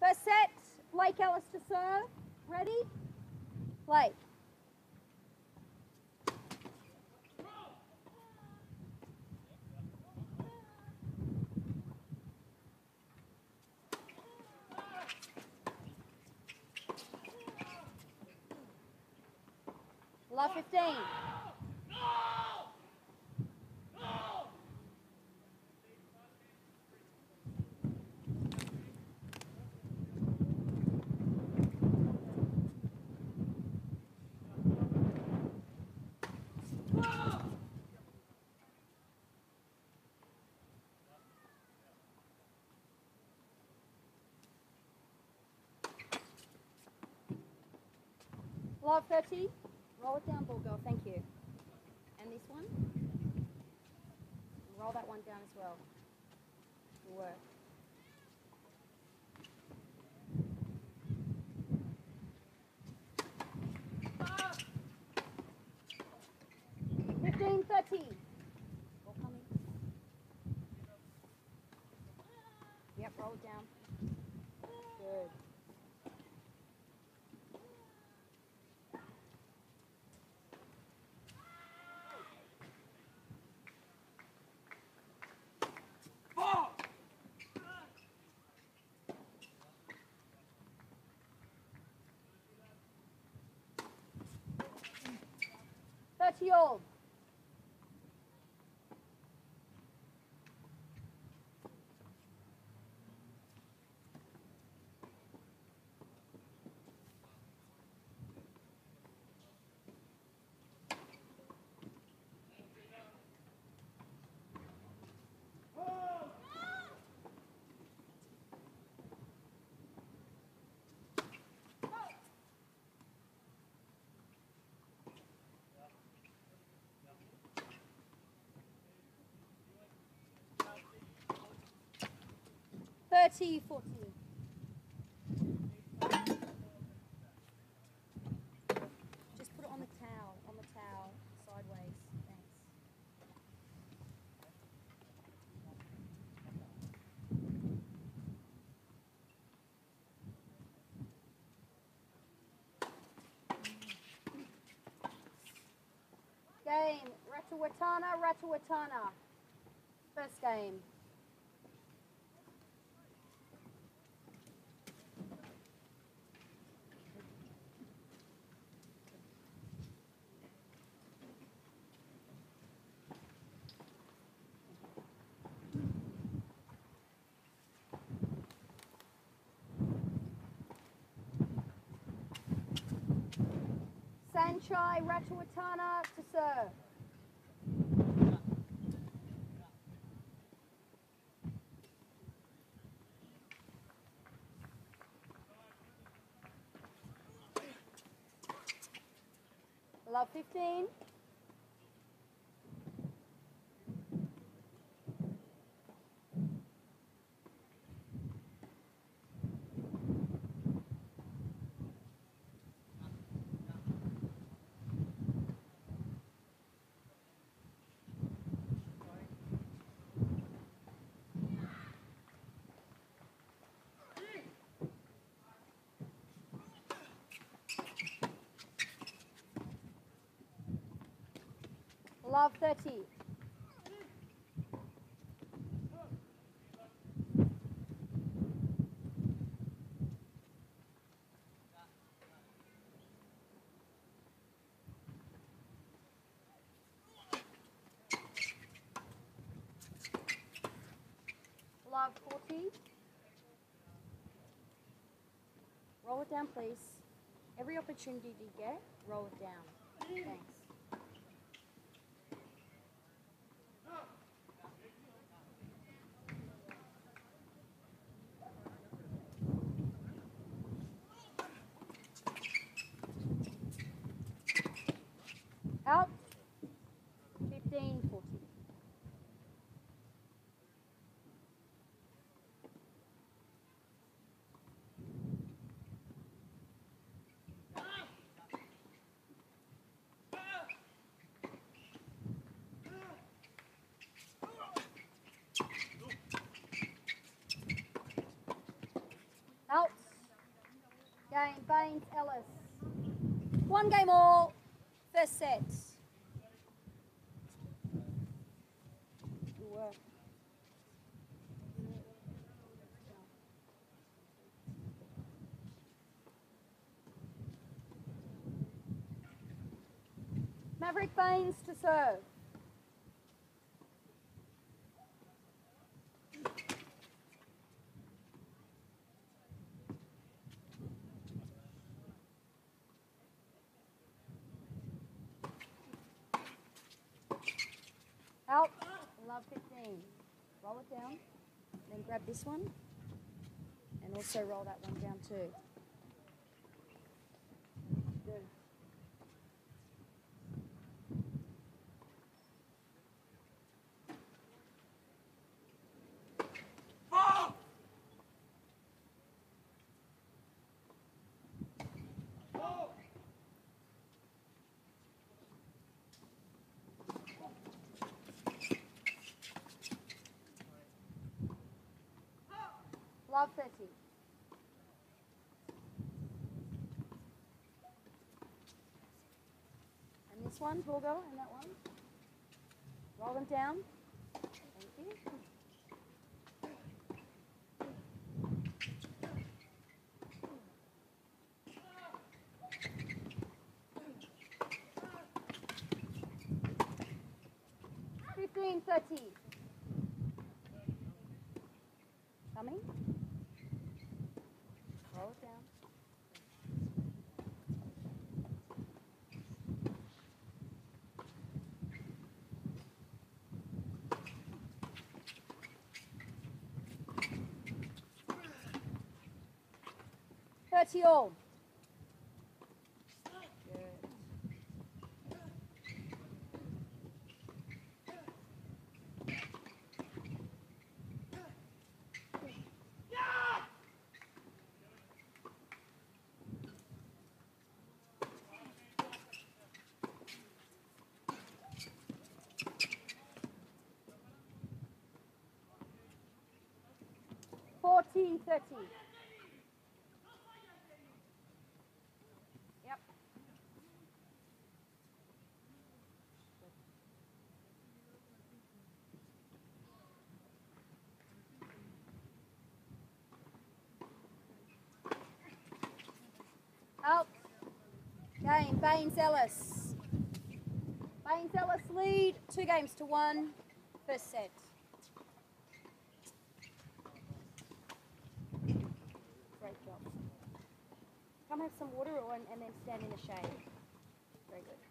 First set, Blake Ellis to serve. Ready? Play. Love 15. Love 30. Roll it down, ball girl. Thank you. And this one. Roll that one down as well. Good work. $15, $30. Ball coming. Yep, roll it down. Good. $30. $30, $40. Just put it on the towel, sideways. Thanks. Game, Ratawatana. First game. Sanchai Ratawatana to serve. Love 15. Love 30. Love 40. Roll it down, please. Every opportunity you get, roll it down. Thanks. Out. 15, 40. Baines, Ellis. One game all, first set. Good work. Maverick Baines to serve. Out, love 15. Roll it down, then grab this one, and also roll that one down too. Good. Love 30. And this one, Borgo, and that one. Roll them down. Thank you. $15.30. Coming. Roll it down. $30 all. Good. $40.30. Yep. Out. Game, Baines Ellis. Baines Ellis lead, 2-1, first set. Great job. Come have some water and then stand in the shade. Very good.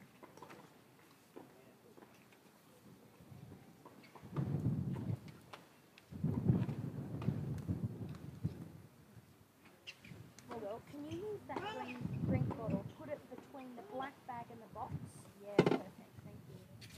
Well, can you use that green drink bottle, put it between the black bag and the box? Yeah, perfect, thank you.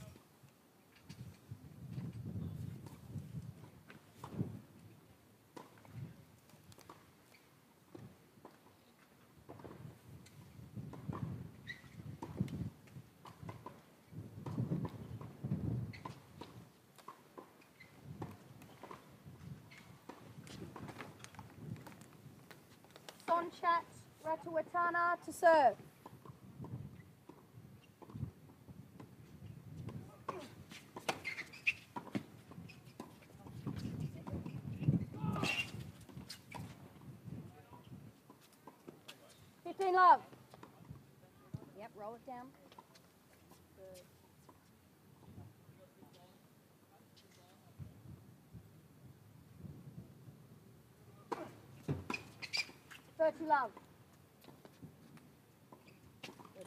Sonchat Ratuatana to serve. Love. Yep, roll it down. Good. Love. Good.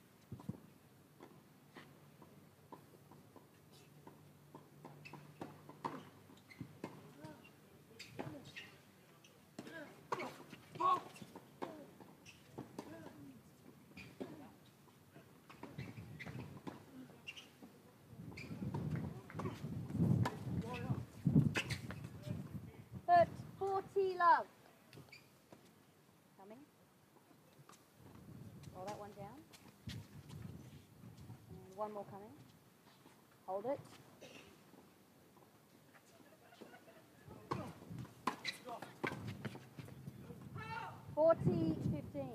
Love. Coming. Roll that one down. And one more coming. Hold it. $40-15.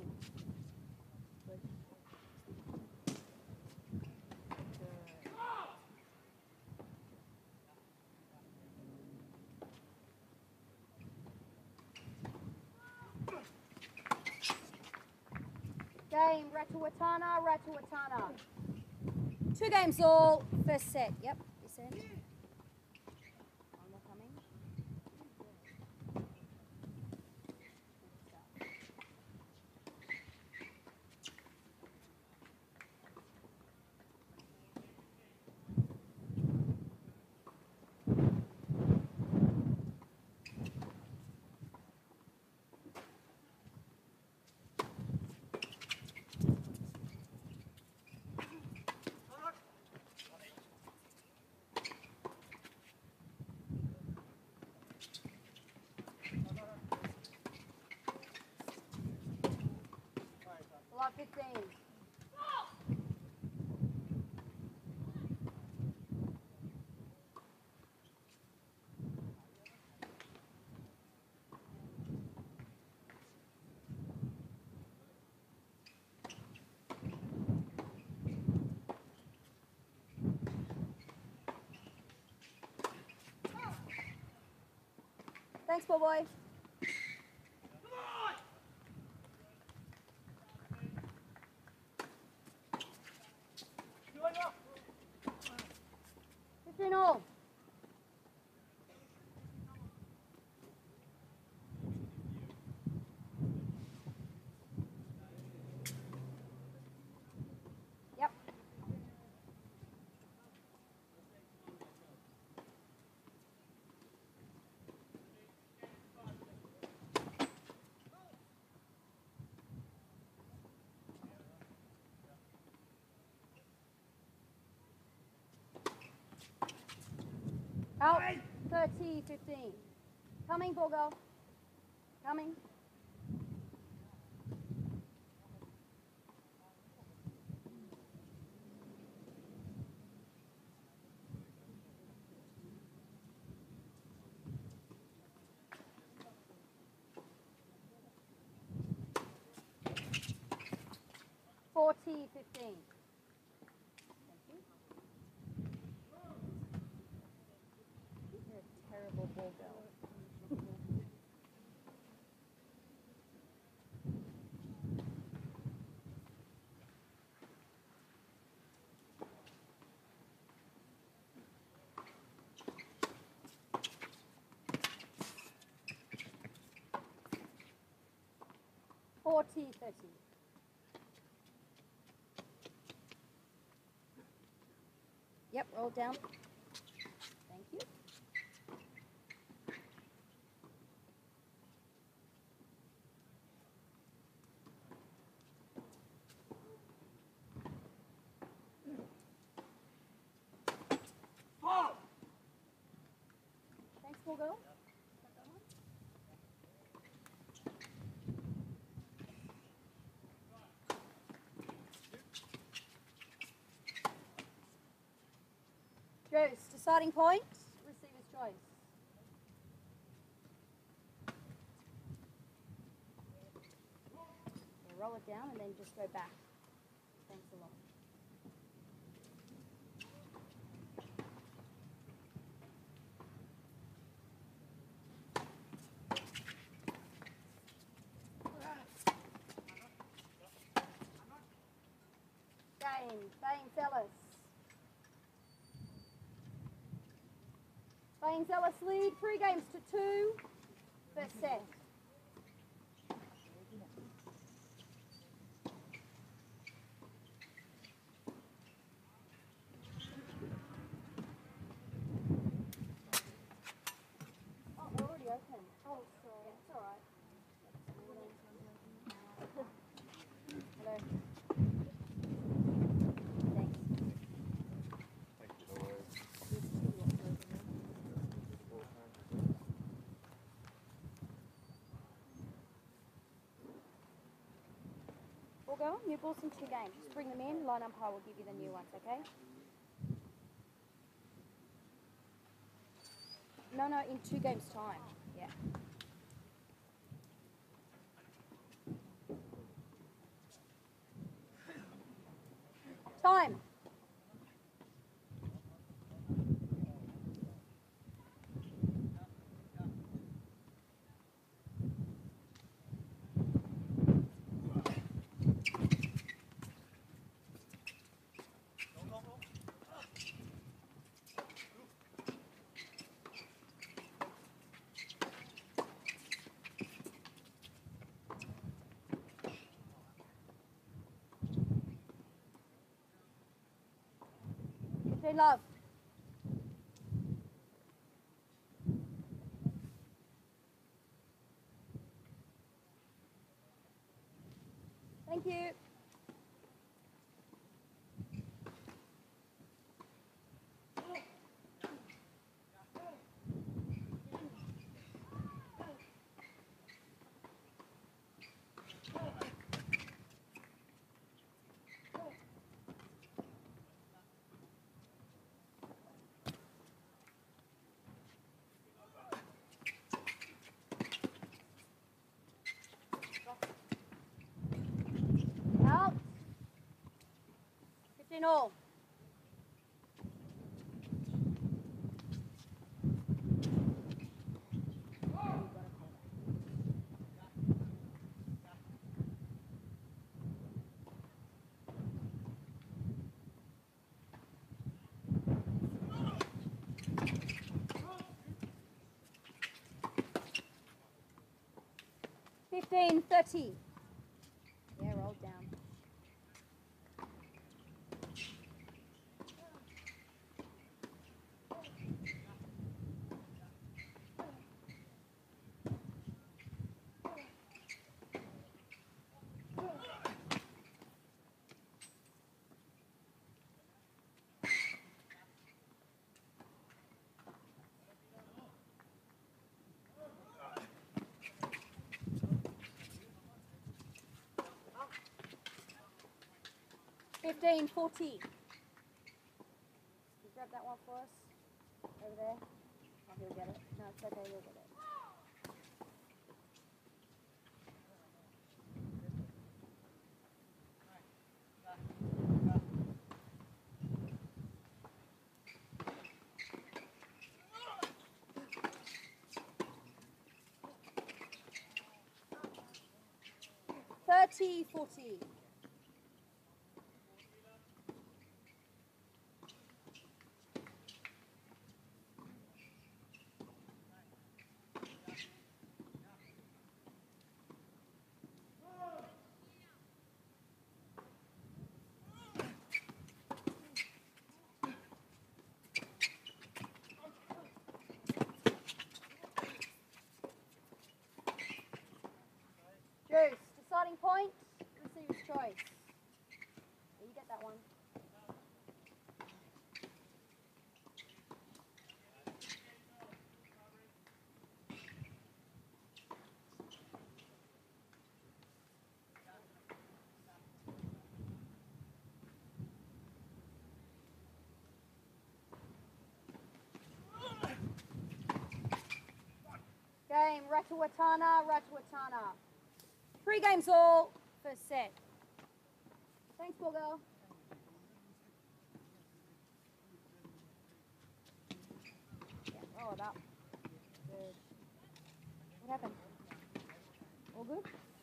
Game, Ratuatana, Ratuatana. 2 games all, first set. Yep, you said. One more coming. Lot 15. Thanks, ball boy. All. Yep. Out. 30, 15. Coming, ball girl. Coming. Forty, 15. You're a terrible ball girl. 40, 30. Yep, roll down. Thank you. Thanks, ball girl. Joe's deciding point, receiver's choice. So roll it down and then just go back. Thanks a lot. Game, Baines Ellis. Baines Ellis lead 3 games to 2. First set. Oh, we're already open. Oh, sorry. It's all right. Hello. Thanks. We'll go. New balls in 2 games. Just bring them in. Line umpire will give you the new ones, okay? No, in 2 games' time. Yeah. Time. Love. Thank you. Out. 15 all. Fifteen 30. Yeah, rolled down. Fifteen 40. Can you grab that one for us? Over there. Oh, he'll get it. No, it's okay, he'll get it. Thirty 40. Juice, deciding point, receiver's choice. Yeah, you get that one. Game, Ratuatana, Ratuatana. 3 games all, first set. Thanks, poor girl. Yeah, roll it up. Good. What happened? All good?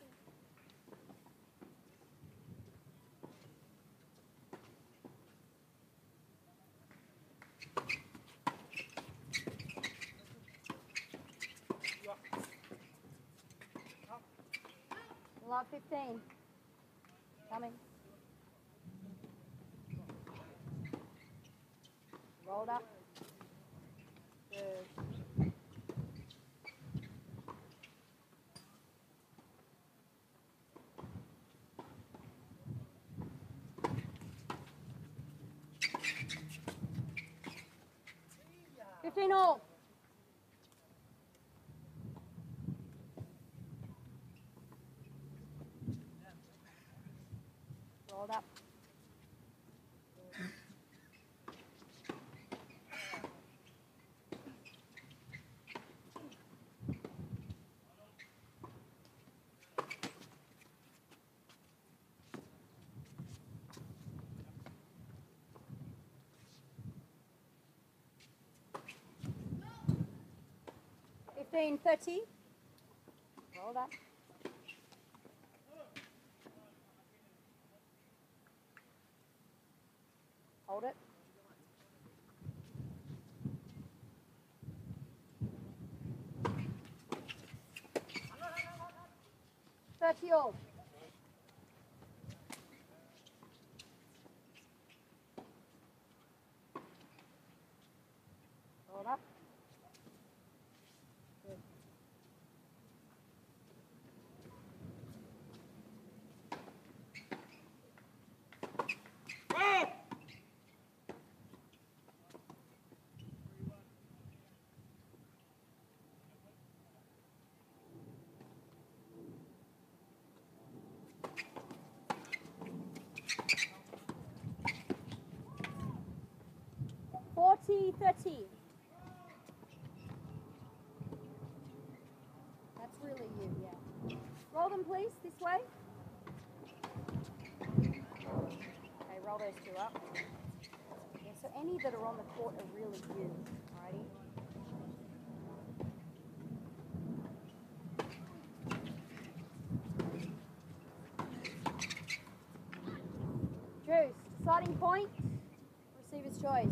Love 15. Coming. Rolled up. Good. Fifteen all. Rolled up. Fifteen 30. Rolled up. Hold it. Thirty all. 20-30. That's really you, yeah. Roll them, please, this way. Okay, roll those two up. Yeah, so any that are on the court are really you. Alrighty. Juice, deciding point, receiver's choice.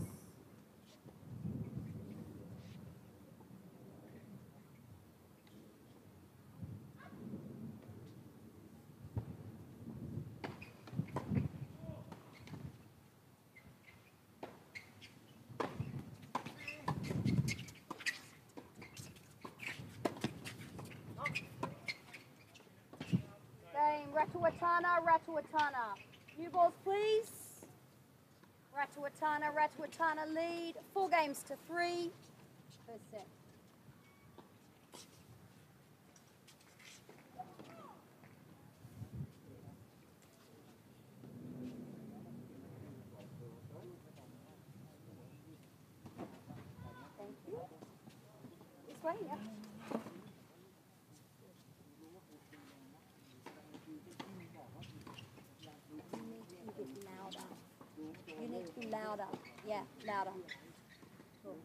Game, Ratuatana, Ratuatana. New balls, please. Ratuatana, Ratuatana lead. 4 games to 3 per set. Thank you. This way, yep. You need to be louder. You need to be louder. Yeah, louder. Cool.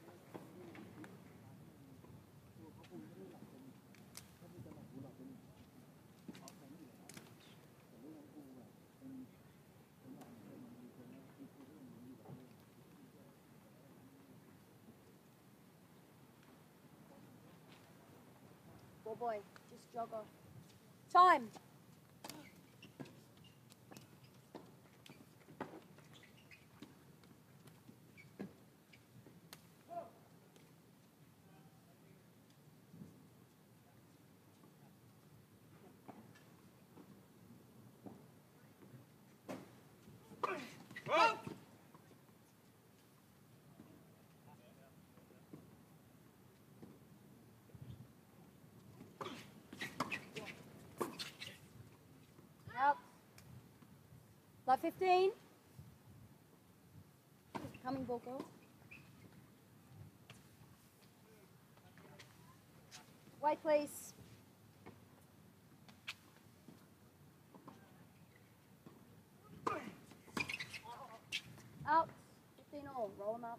Oh boy, just jog off. Time. Go! 15. Coming ball girls. Wait, please. Out. 15 all. Roll them up.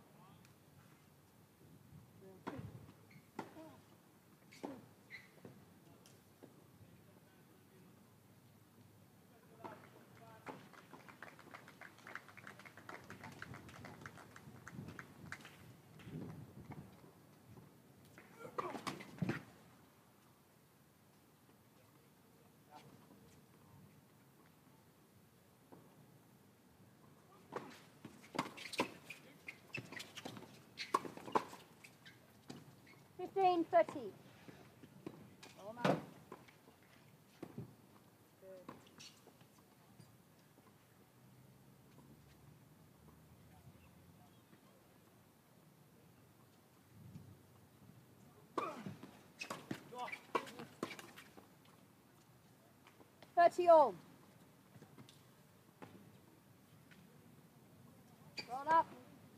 $15.30. Roll them up. Good. 30 all. Roll it up.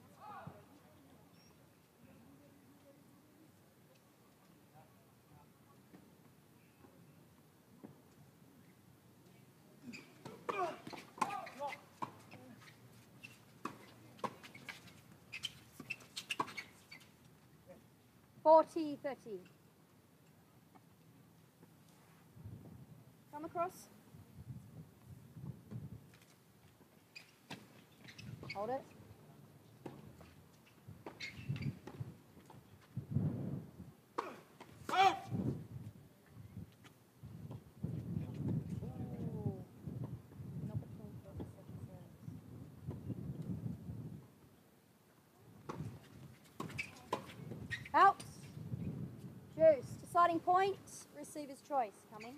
$40.30. Come across. Hold it. Out! Ooh. Not between first and second serves. Out. Juice. Deciding point. Receiver's choice. Coming.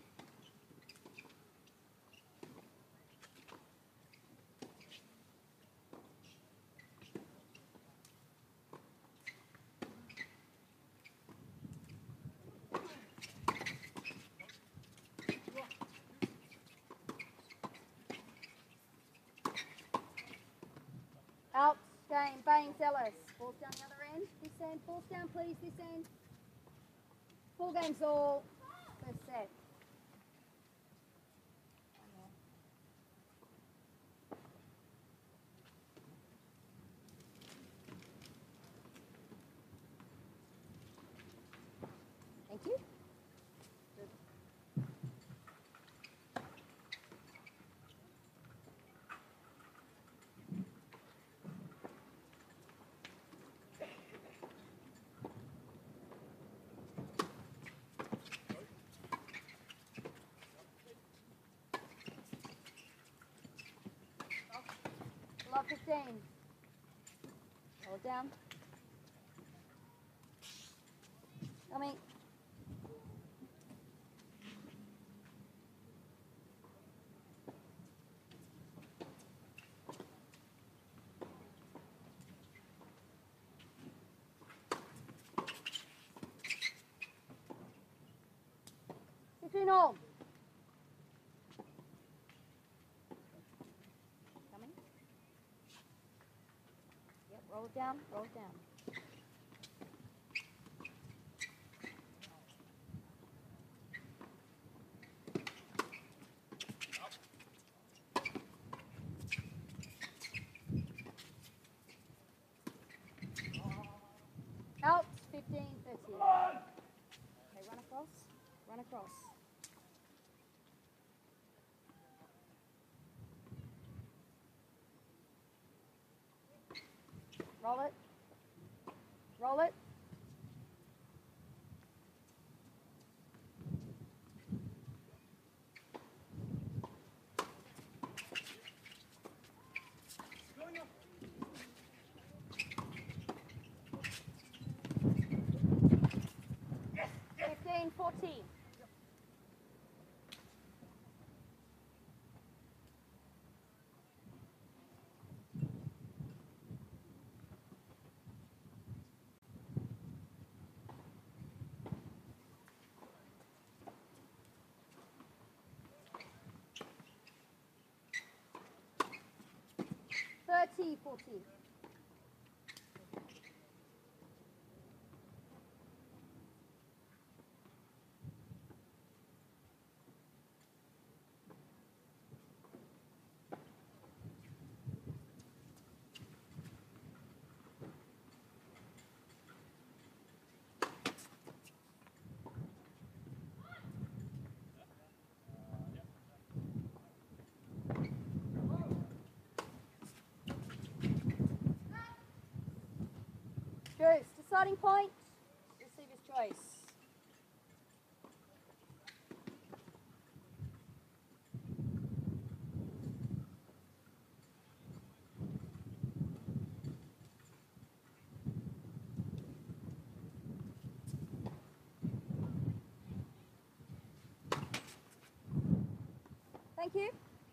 Out. Game. Game, Baines Ellis. Ball's down the other end. This end. Ball's down, please. This end. 4 games all. First set. Thank you. Love 15. Roll it down. Coming. All. Coming. Yep, roll it down, roll it down. Out, 15, 30. Okay, run across, run across. Roll it. Roll it. Yes. 15, 14. Thirty, 40. Juice, deciding point, receiver's choice. Thank you.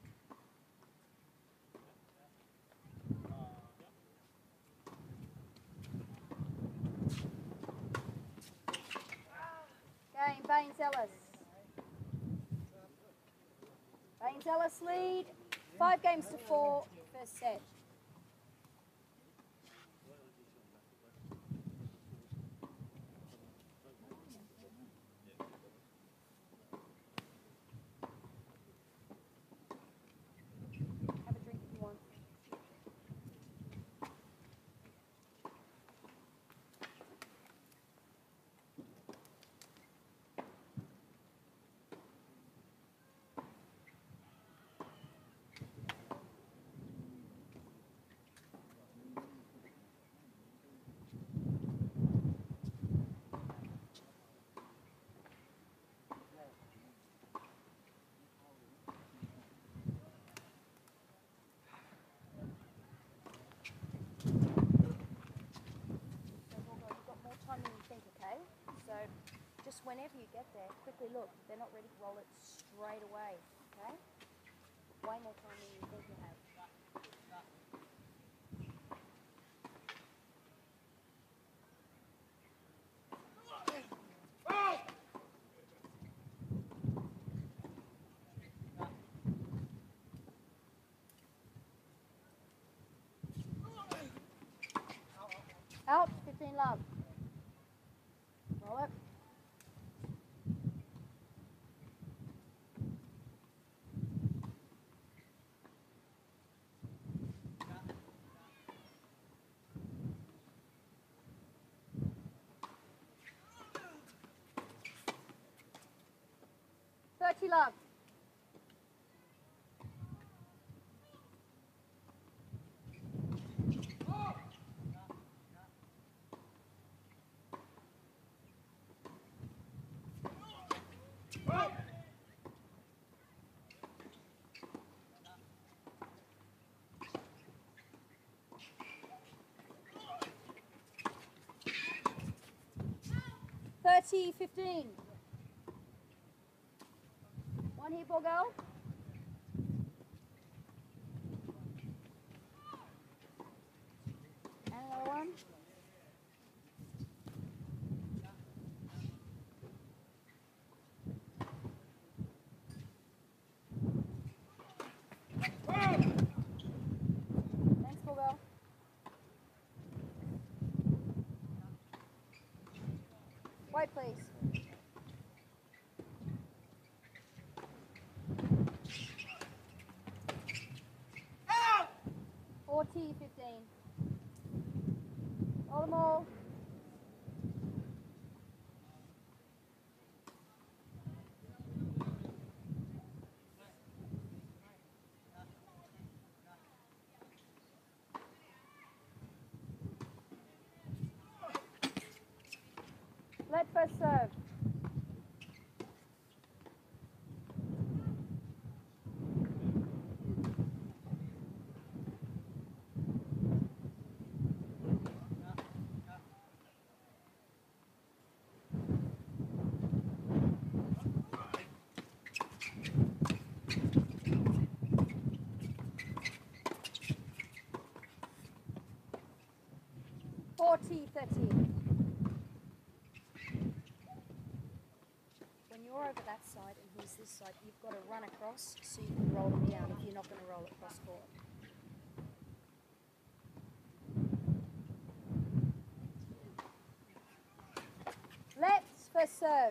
Game, Baines Ellis. Baines Ellis lead, 5 games to 4, first set. Have a drink if you want. Just whenever you get there, quickly look. If they're not ready, roll it straight away, okay? Way more time than you think you have. Out, 15 love. Roll it. Love. Oh. 15. One here, ball girl. And another one. Thanks, ball girl. Wait, please. 15. All them all. Let first serve. When you're over that side and he's this side, you've got to run across so you can roll them down if you're not going to roll it cross court. Let's first serve.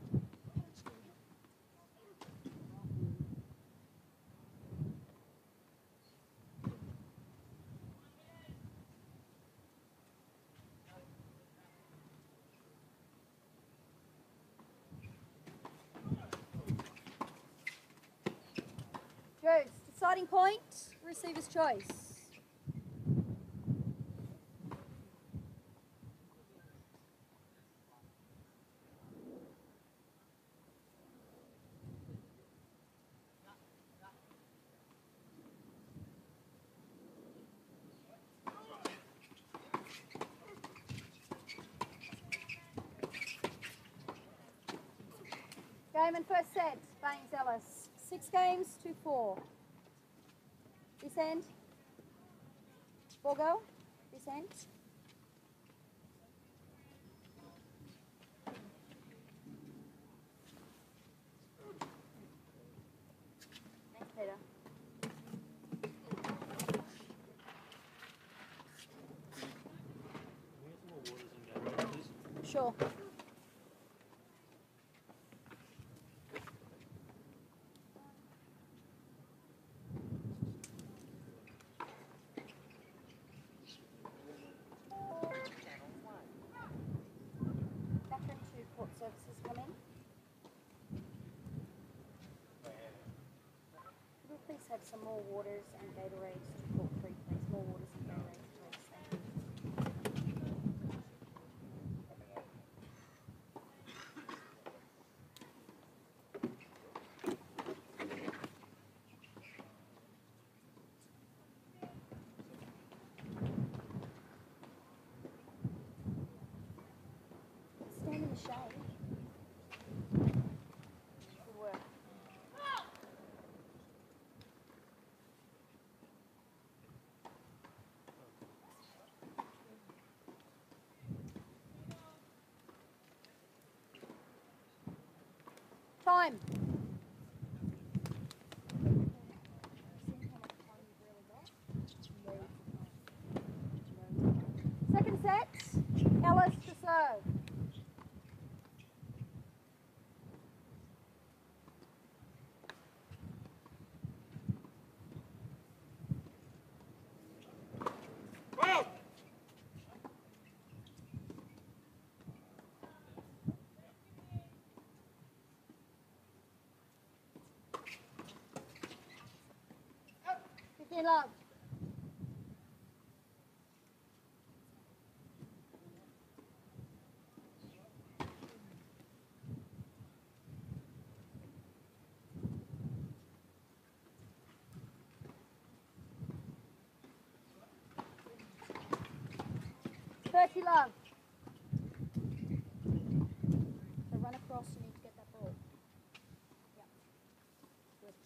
Joe, deciding point, receiver's choice. Game and first set, Baines Ellis. 6 games, 2-4. This end. Ball go. This end. Thanks, Peter. Sure. Services come in. Could we please have some more waters and Gatorades to Court 3, please? More waters and Gatorades, please. Thank you. Stand in the shade. Good work. Time. Second set. 15 love. Love. So run across, you need to get that ball. Yeah. Good.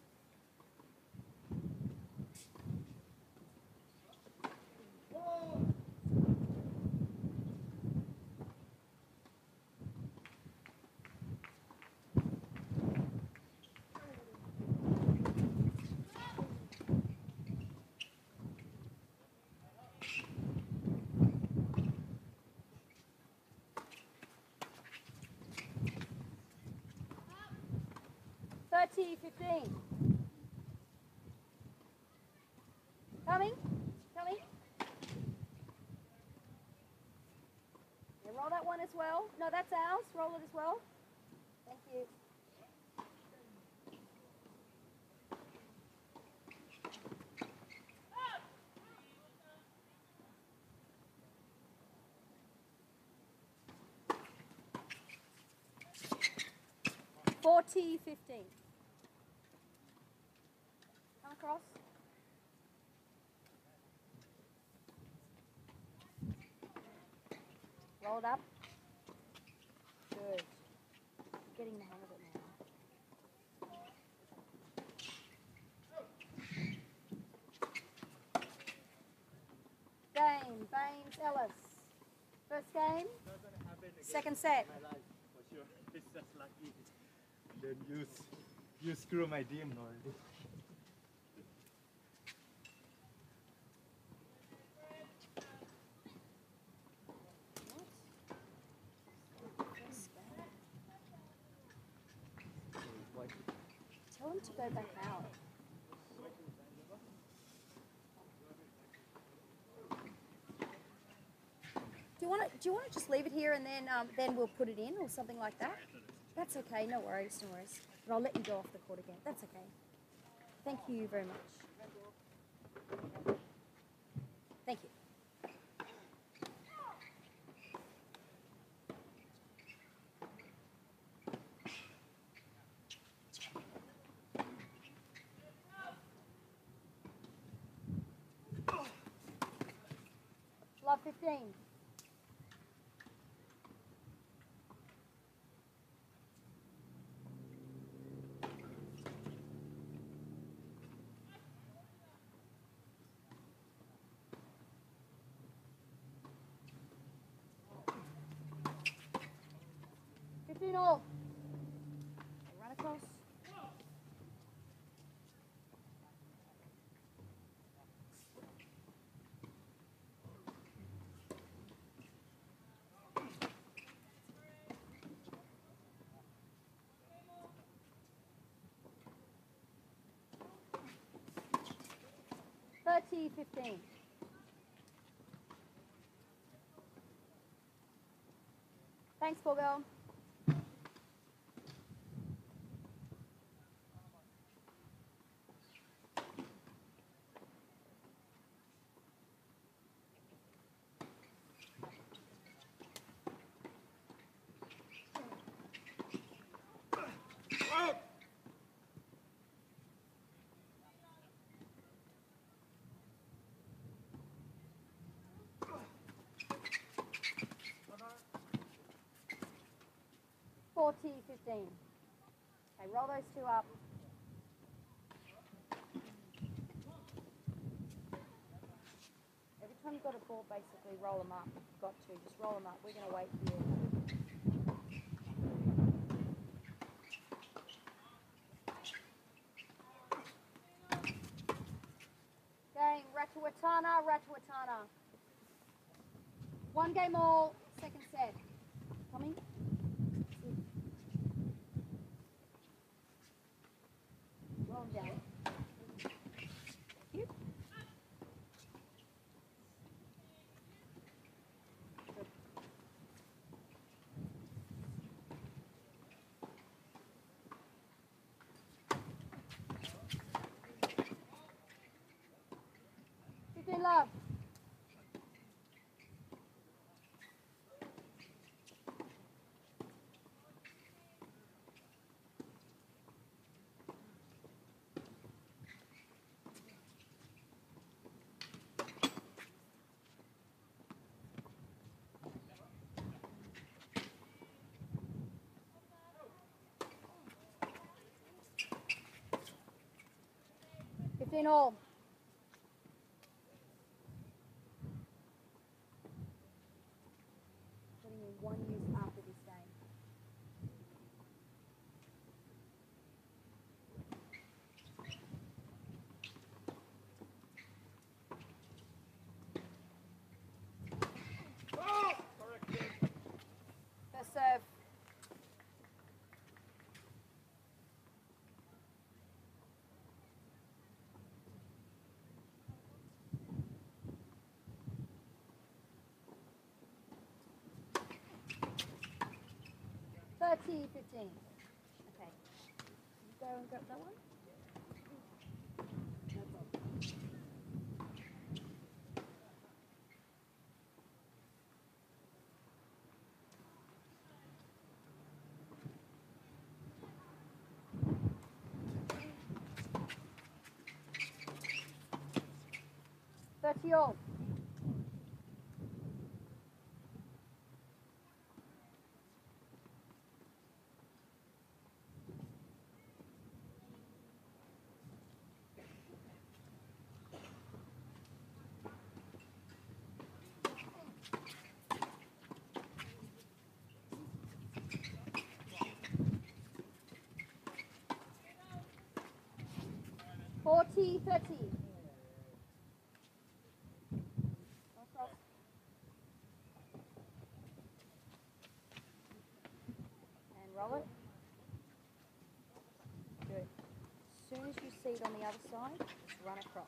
Thirty, 15. Coming? Coming? Yeah, roll that one as well. No, that's ours. Roll it as well. Thank you. $40.15. Come across. Roll it up. Good. Getting the hang of it now. Game, Baines, Ellis. First game, second set. My life, for sure. It's just lucky. Then you screw my dream already. Tell him to go back out. Do you want to just leave it here and then we'll put it in or something like that? That's okay. No worries. No worries. But I'll let you go off the court again. That's okay. Thank you very much. Thank you. Love 15. All. Run across. $30.15. Thanks, poor girl. $40.15. Okay, roll those two up. Every time you've got a ball, basically roll them up. You've got to just roll them up. We're going to wait for you. Game, Ratuatana, Ratuatana. One game all, second set. Coming? Roll them down. Thank you. Good. 15 all. Putting in one use after this game. First serve. $30, 15. Okay. You go and grab that one. No problem. $30 all. $40, 30. Across. And roll it. Good. As soon as you see it on the other side, just run across.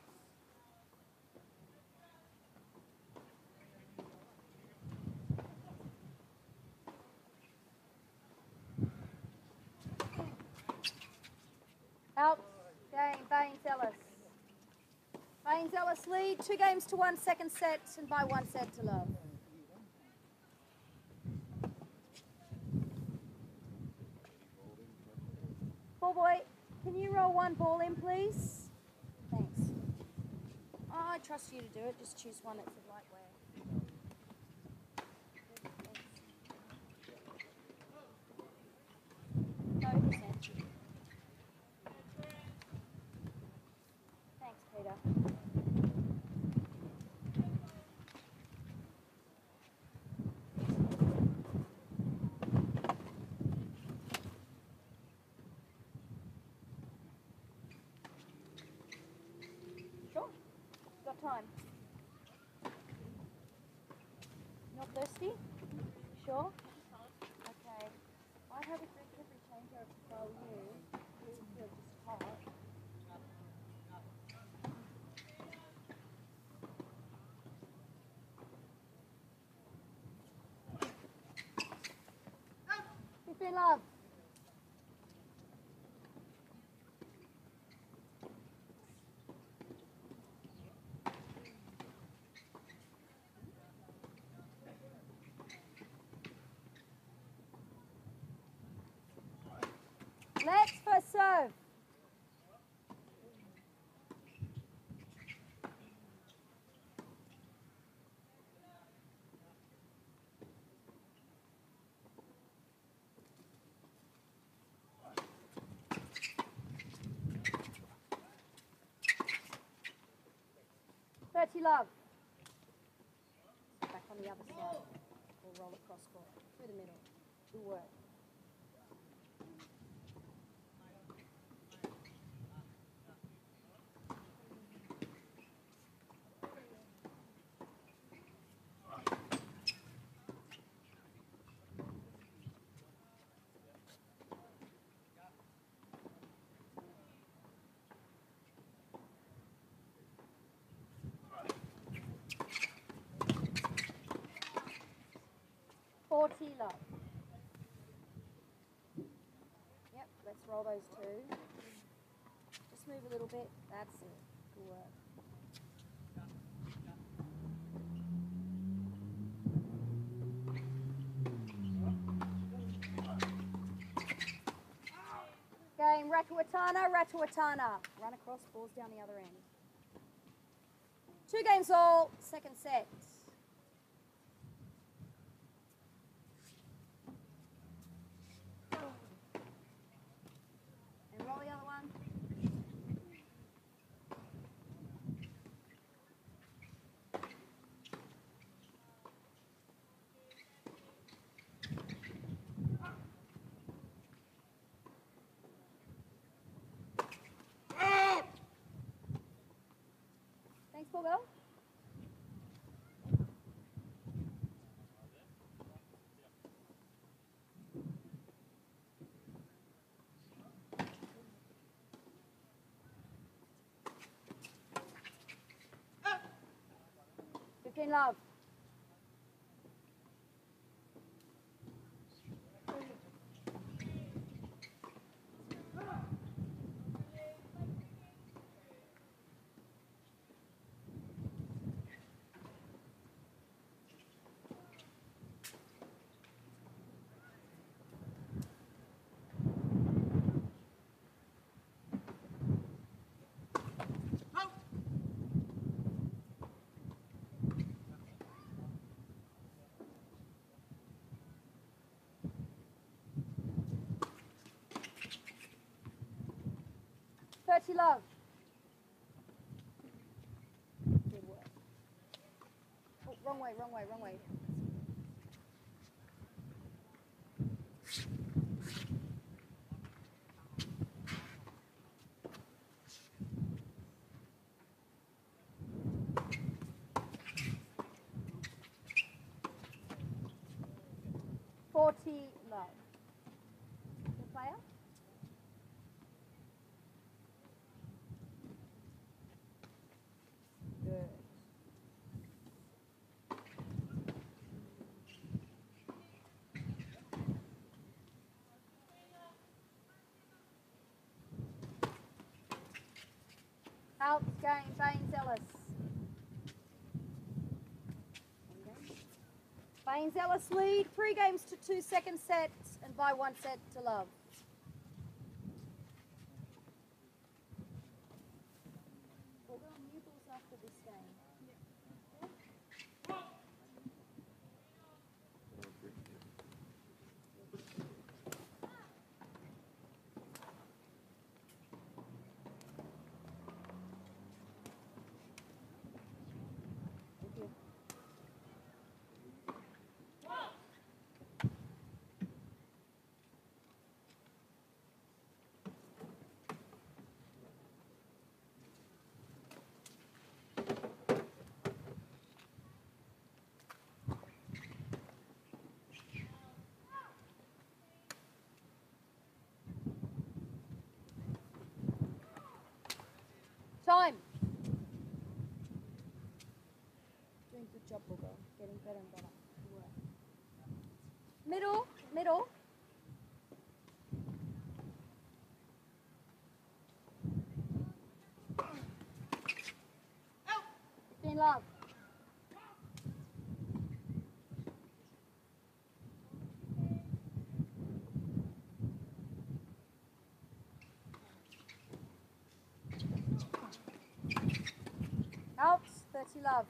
Out. Game. Baines Ellis. Baines Ellis lead. 2 games to 1, second set, and by 1 set to love. Ball boy, can you roll 1 ball in, please? Thanks. Oh, I trust you to do it. Just choose one that's the right way. No percent. Thanks, Peter. Sure. Got time. Not thirsty? Sure? Okay. I have a drink every changeover if I were you. Because you feel just hot. Fifteen love. Let's first serve. Love. Back on the other side. We'll roll across court. Through the middle. Good work. Love. Yep, let's roll those 2. Just move a little bit. That's it. Good work. Game Ratuatana. Run across, balls down the other end. 2 games all, second set. And roll the other one. Poor girl. In love. Thirty love. Good work. Oh, wrong way, wrong way, wrong way. Love. Good player. Good. Out game, Baines Ellis. Baines Ellis lead 3 games to 2 second sets and by 1 set to love. We'll go on new balls after this game. Time. Doing a good job, Booger. Getting better and better. Good work. Middle, middle. In love. Out, 30 love.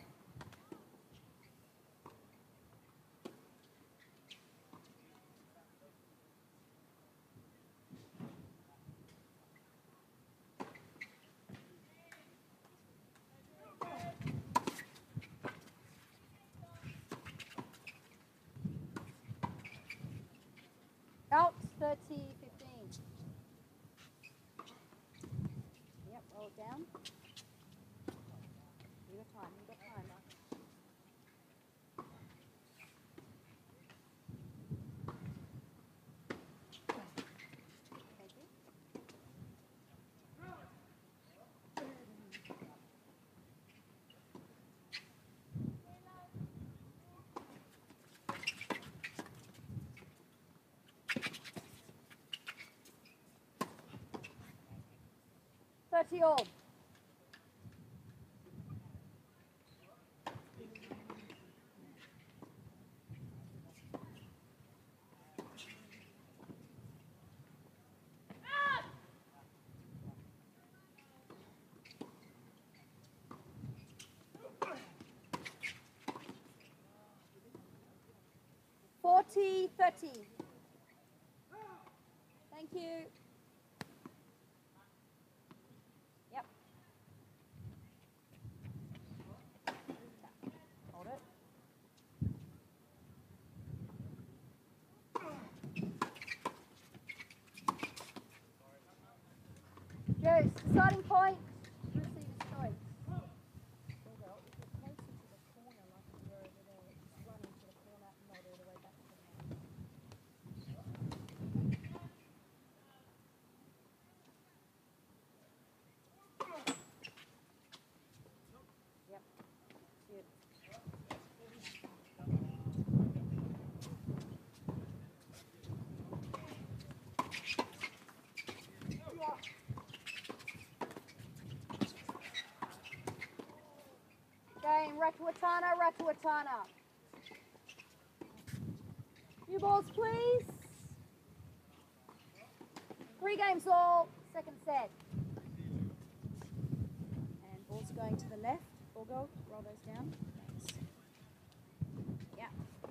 Out, 30, 15. Yep, roll it down. You got time, you got time. Thank you. Thirty all. Forty, 30. Thank you. Yep. Hold it. Joe's deciding point. Receiver's choice. Well Ratuatana, Ratuatana. New balls, please. 3 games all, second set. And balls going to the left. Ball go, roll those down. Thanks. Yeah.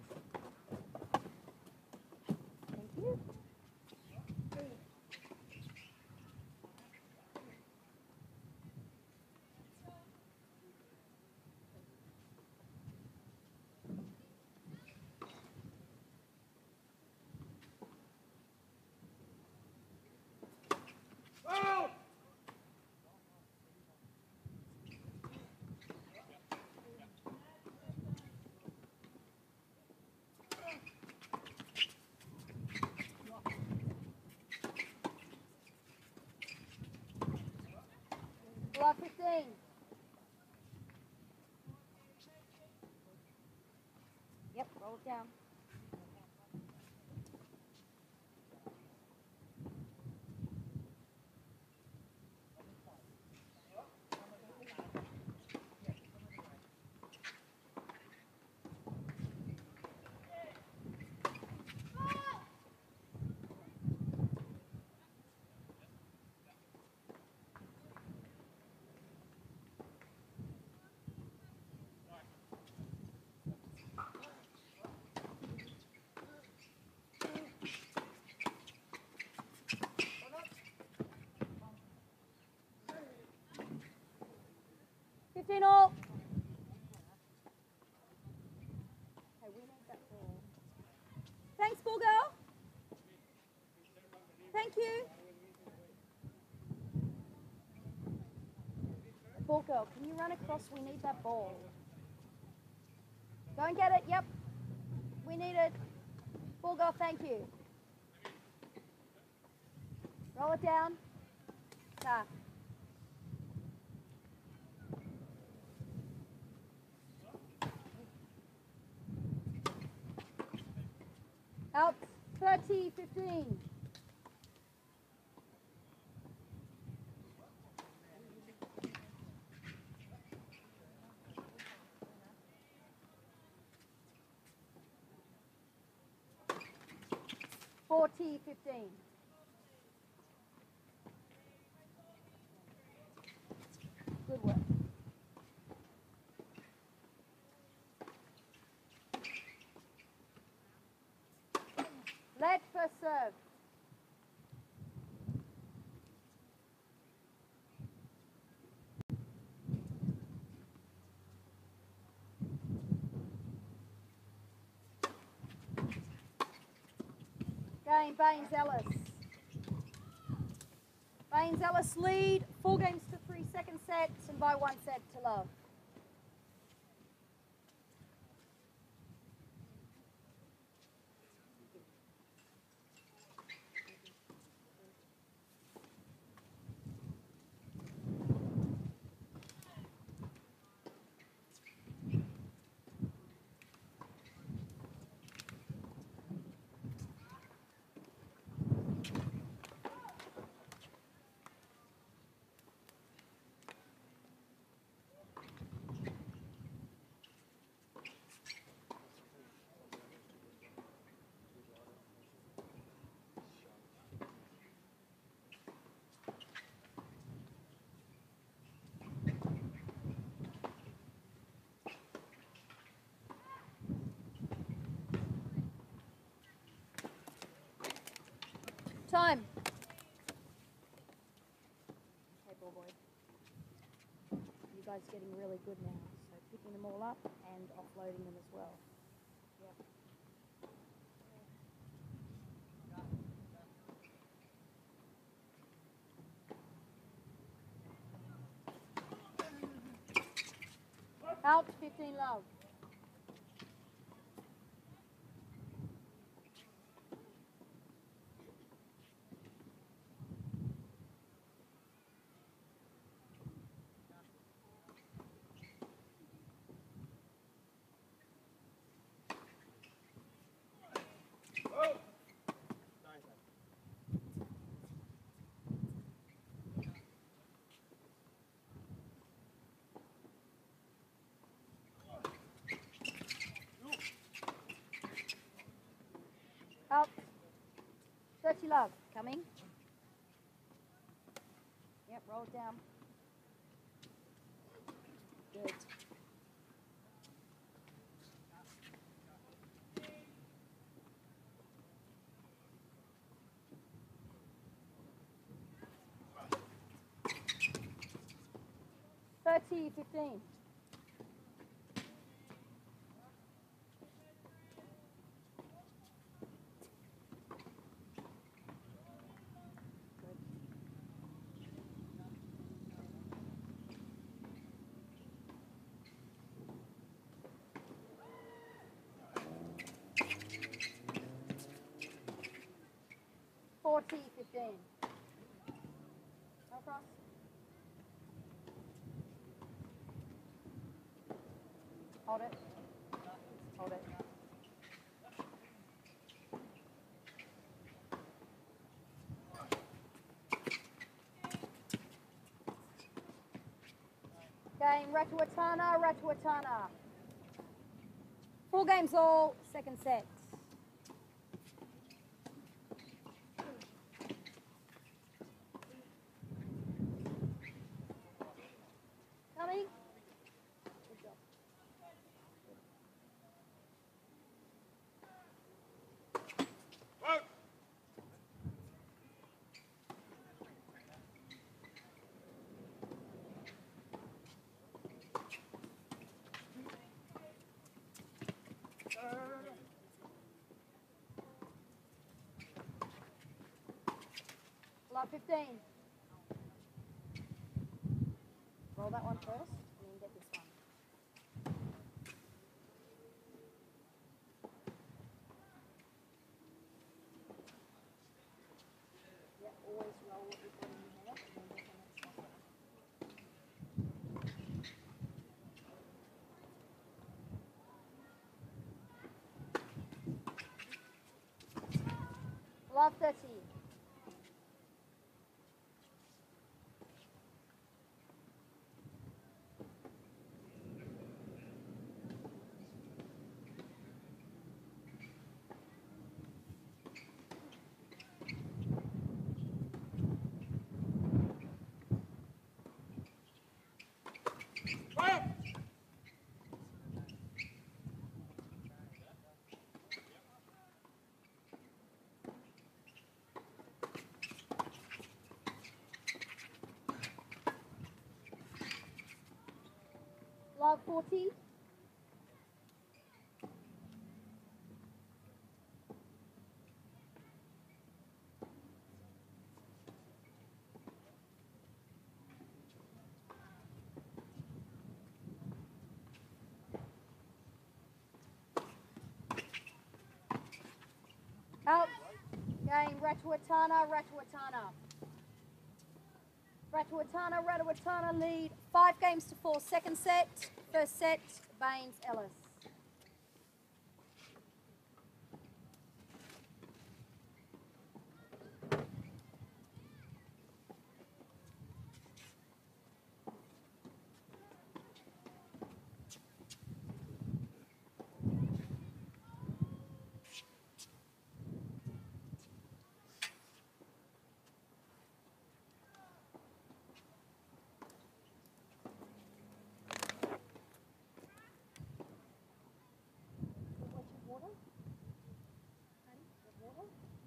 Thank you. Block 15. Yep, roll it down. All. Okay, we need that ball. Thanks, ball girl. Thank you. Ball girl, can you run across? We need that ball. Go and get it. Yep. We need it. Ball girl, thank you. Roll it down. Ta. Out 30, 15. Forty, 15. Good work. Let first serve. Game, Baines Ellis. Baines Ellis lead 4 games to 3 second sets and by 1 set to love. Time. Okay, ball boy. You guys are getting really good now. So picking them all up and offloading them as well. Yep. Out 15 love. 30, love. Coming. Yep, roll it down. Good. $30, 15. $40, 15. Across. Hold it. Hold it. Game Ratuatana, Ratuatana. 4 games all, second set. Coming. Good job. Love 15. Roll that one first, and then get this one. Yeah, always roll what you've got in your hand, and then get the next one. Love 30. Love 40. Out. Game Ratuatana, Ratuatana. Ratuatana, Ratuatana lead 5 games to 4. Second set. First set, Baines, Ellis. Water? Water?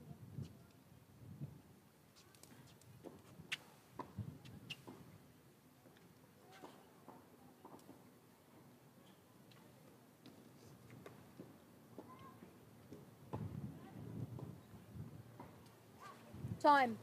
Time.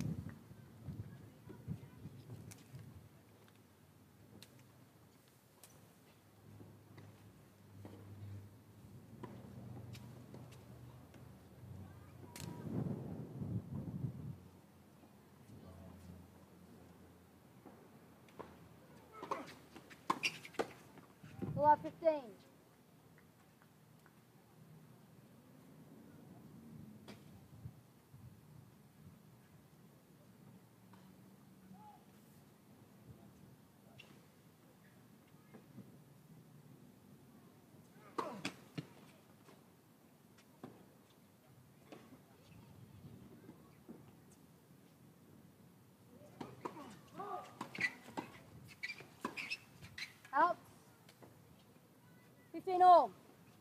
Love 15. all.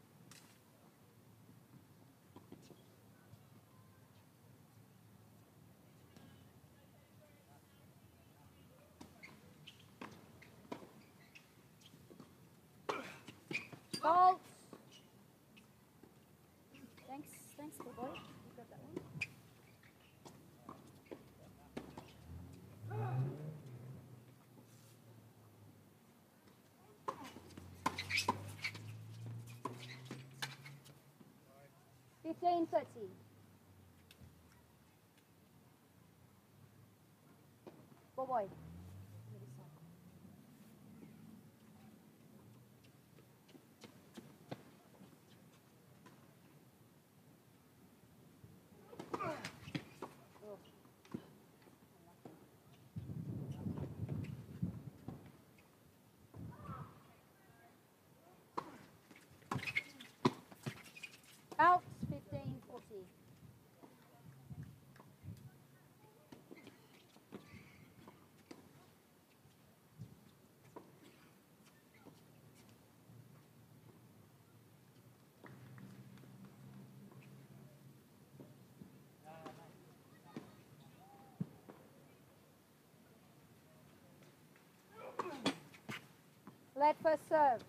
Fault. Thanks, little boy. You got that one. Fifteen 30. Boy. Out 15-40. Let first serve.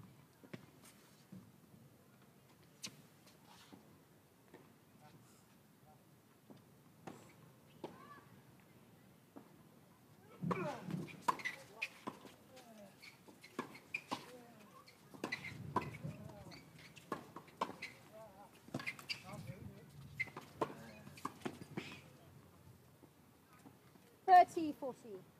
Thirty 40.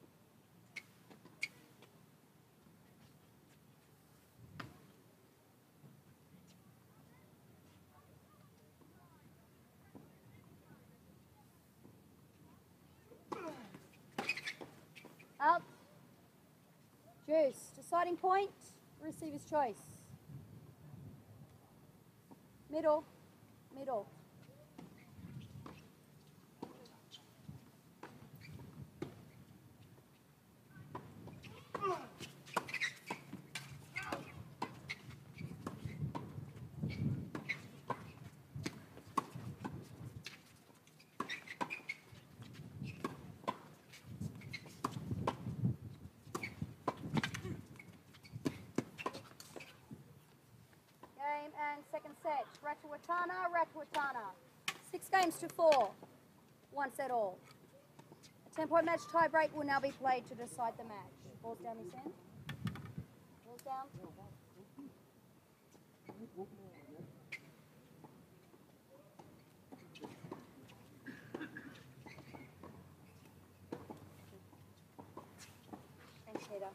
Out. Juice. Deciding point. Receiver's choice. Middle. Middle. Game and second set. Ratuatana, Ratuatana. 6 games to 4. 1 set all. A 10-point match tie break will now be played to decide the match. Balls down, Miss Ann. Balls down. Thanks, Peter.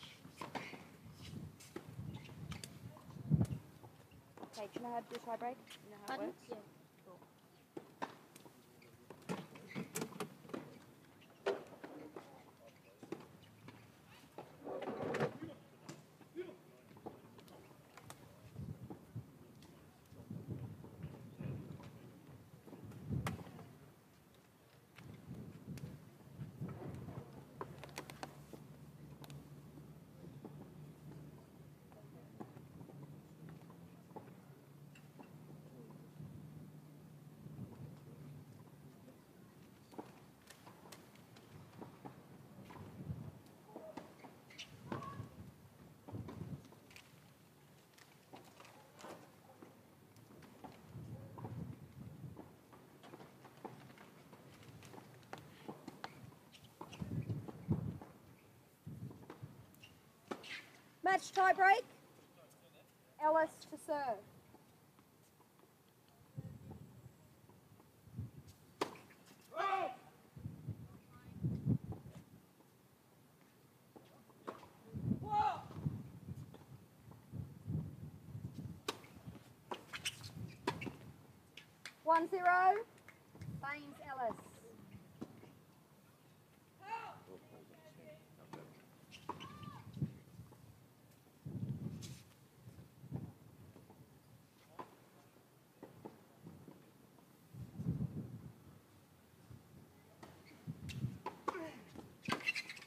Okay, do you know how to do a tie break? Do you know how it works? Yeah. Cool. Match tie break. Ellis to serve. One zero. Baines Ellis.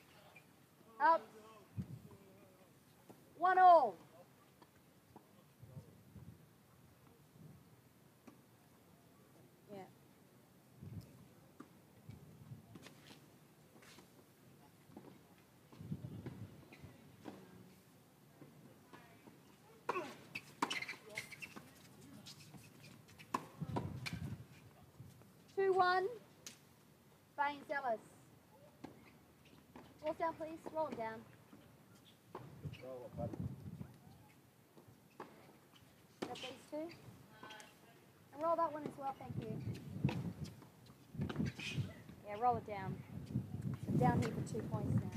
Out. 1 all. Baines Ellis. Roll down, please. Roll them down. Roll it, buddy. Got these two. And roll that one as well, thank you. Yeah, roll it down. So down here for 2 points now.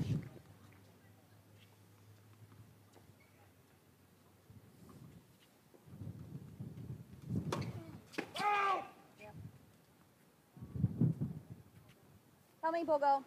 Yep. Coming, Bogo.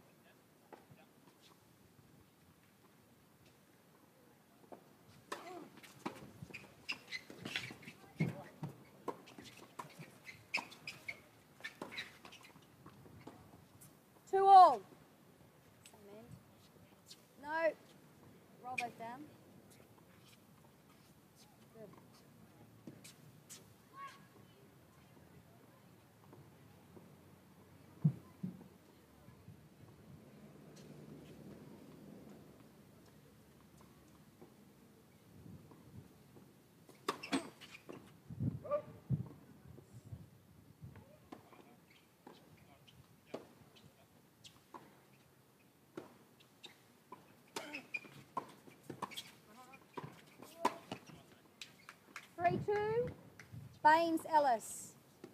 Two all. Same end. No. Roll those down. Good. Three, two. Baines Ellis.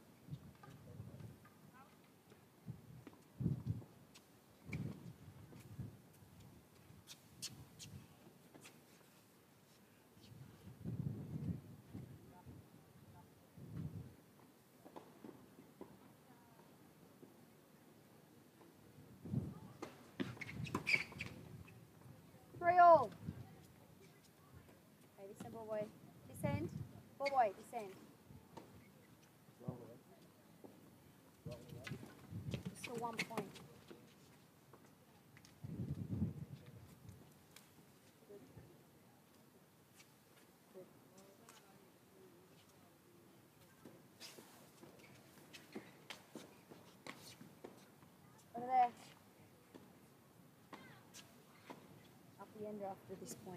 Three all. Okay, descend, ball boy. Descend. Ball boy, descend. Roll it. Roll it. Just for 1 point. Good. Good. Over there. Up the end after this point.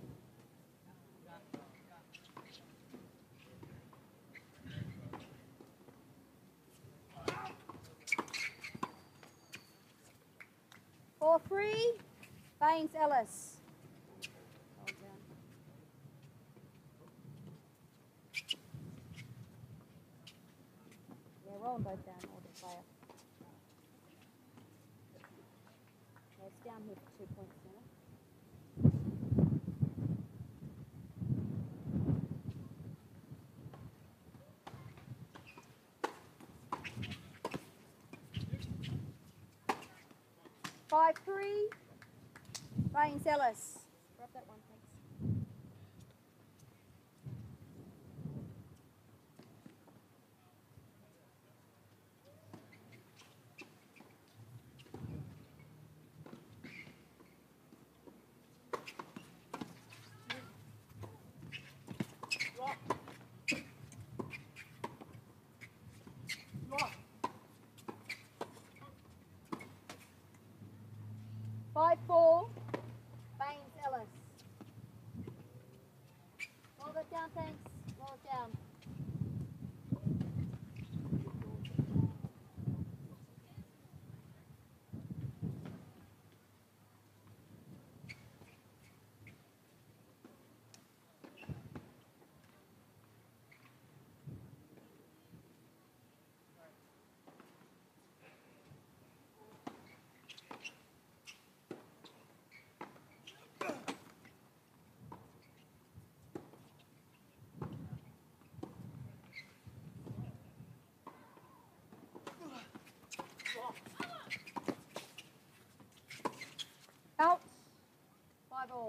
For free, Baines Ellis. Hold down. Yeah, roll them both down, or the player. Yeah, it's down here for 2 points now. Five, three, Baines Ellis. Grab that one, thanks. Five, four, Baines Ellis. Roll that down, thanks. Roll it down. Out. 5 all.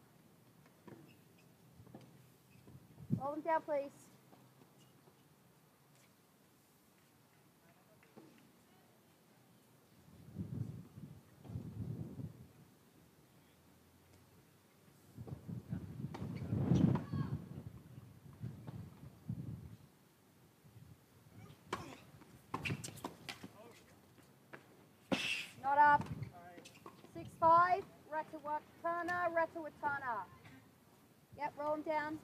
Roll them down, please. Not up. 6-5, Ratawatana. Yep, roll them down.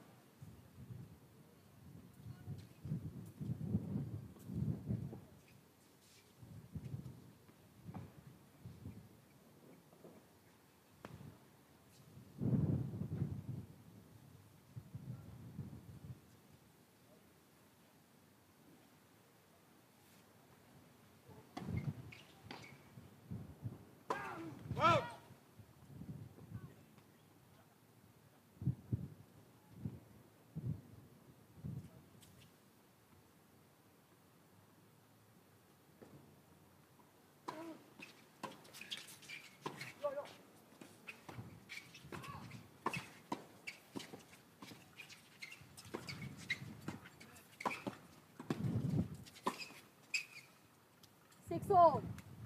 all.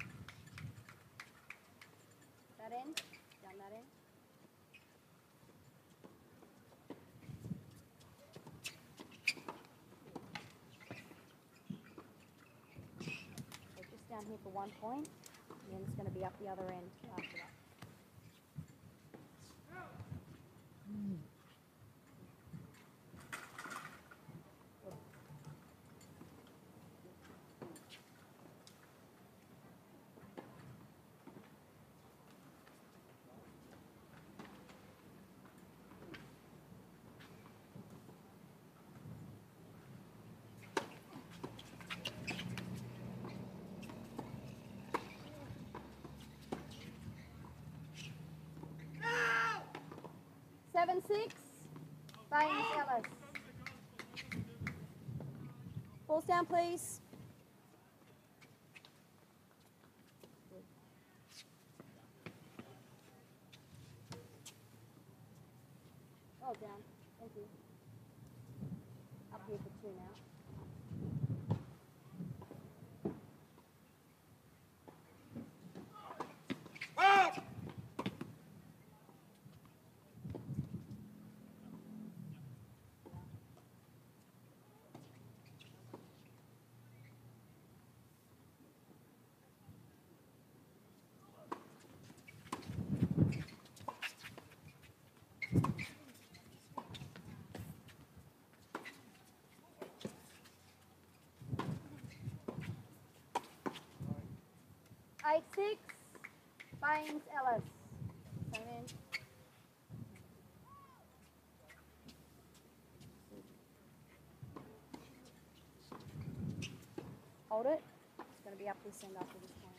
That end, down that end. So just down here for 1 point, and then it's going to be up the other end after that. Seven, 6, Baines Ellis. Balls down, please. Oh, down. Thank you. Up here for 2 now. Eight, 6, Baines Ellis. Same end. Hold it. It's going to be up this end after this point.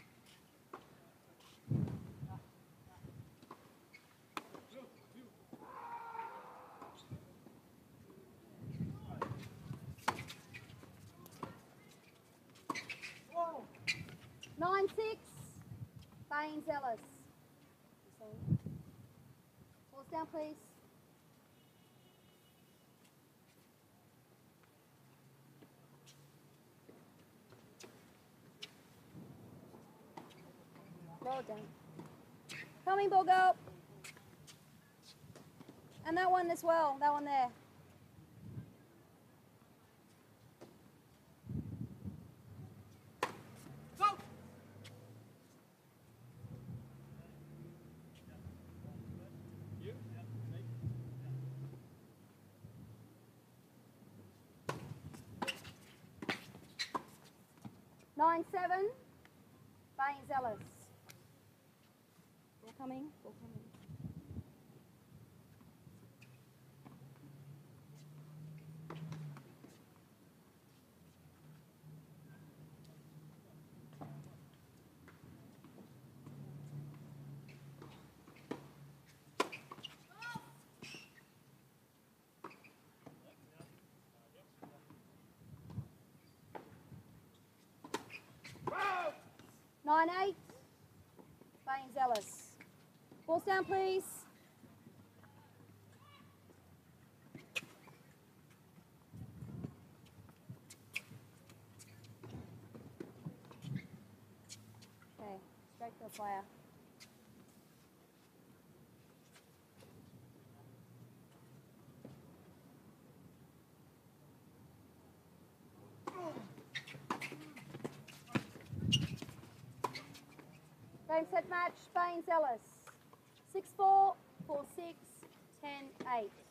Whoa. 9, 6, Baines Ellis. Balls down, please. Roll it down. Coming, ball go. And that one as well, that one there. Go! 9, 7, Baines Ellis. Ball coming, ball coming. Wow! 9, 8, Baines Ellis. Balls down, please. Okay, straight to the player. Game, set, match, Baines Ellis. 6-4, 4-6, 10-8.